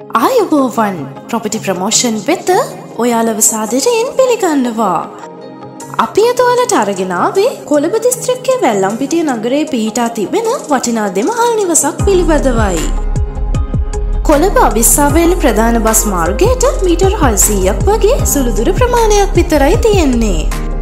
ආයුබෝවන් property promotion වෙත ඔයාලව සාදරයෙන් පිළිගන්නවා. අපි අද ඔයාලට අරගෙන ආවේ කොළඹ දිස්ත්‍රික්කයේ වැල්ලම්පිටිය නගරයේ පිහිටා තිබෙන වටිනා දෙමහල් නිවසක් පිළිබඳවයි. කොළඹ අවිස්සාවේල ප්‍රධාන බස් මාර්ගයට මීටර් 600ක් වගේ සුළු දුර ප්‍රමාණයක් විතරයි තියෙන්නේ.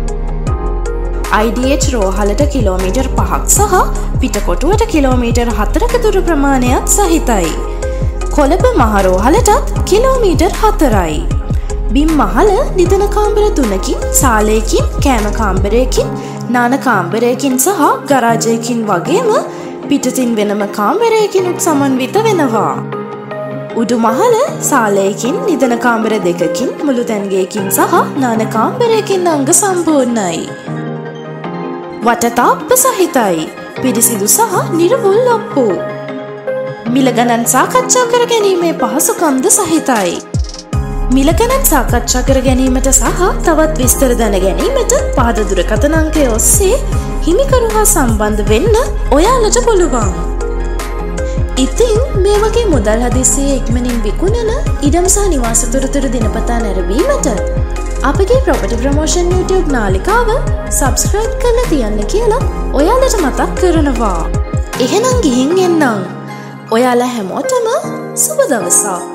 IDH රෝහලට කිලෝමීටර් 5ක් සහ පිටකොටුවට කිලෝමීටර් 4ක දුර ප්‍රමාණයක් සහිතයි. කොළඹ මහරෝහලටත් කිලෝමීටර් 4යි. බිම් මහල නිදන කාමර 3කින්, සාලයකින්, කෑම කාමරයකින්, නාන කාමරයකින් සහ ගරාජයකින් වගේම පිටතින් වෙනම කාමරයකින් සමන්විත වෙනවා. උඩු මහල සාලයකින්, නිදන කාමර 2කින්, මුළු තැන්ගයකින් සහ නාන කාමරයකින් අංග සම්පූර්ණයි. වටතාප්ප සහිතයි. පිරිසිදු සහ නිර්වුල් ඔප්පු. මිල ගණන් සාකච්ඡා කර ගැනීමේ පහසුකම්ද සහිතයි. මිල ගණන් සාකච්ඡා කර ගැනීමට සහ තවත් විස්තර දැන ගැනීමට පහත දුරකථන අංකය ඔස්සේ හිමිකරු හා සම්බන්ධ වෙන්න ඔයාලට පුළුවන්. ඉතින් මේ වගේ මුදල් හදිස්සියේ ඉක්මනින් විකුණන ඉඩම් සහ නිවාස තොරතුරු දිනපතා නැරඹීමට අපගේ ප්‍රොපර්ටි ප්‍රමෝෂන් YouTube නාලිකාව සබ්ස්ක්‍රයිබ් කරලා තියන්න කියලා ඔයාලට මතක් කරනවා. එහෙනම් ගිහින් එන්නම්. ඔයාලා හැමෝටම සුබ දවසක්.